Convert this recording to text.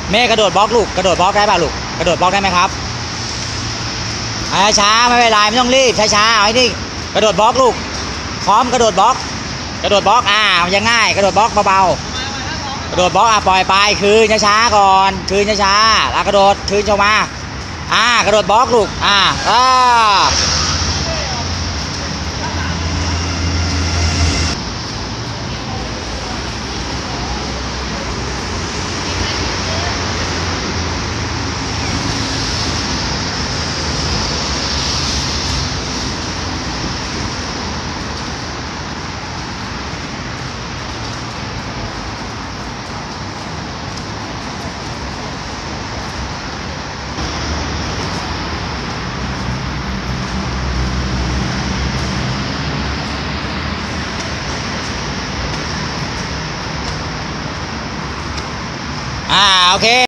แม่กระโดดบล็อกลูกกระโดดบล็อกได้ป่ะลูกกระโดดบล็อกได้ไหมครับช้าไม่เป็นไรไม่ต้องรีบช้าเอาให้นี่กระโดดบล็อกลูกพร้อมกระโดดบล็อกกระโดดบล็อกมันจะง่ายกระโดดบล็อกเบาๆกระโดดบล็อกปล่อยไปคืนช้าก่อนคืนช้าแล้วกระโดดคืนเข้ามากระโดดบล็อกลูกโอเค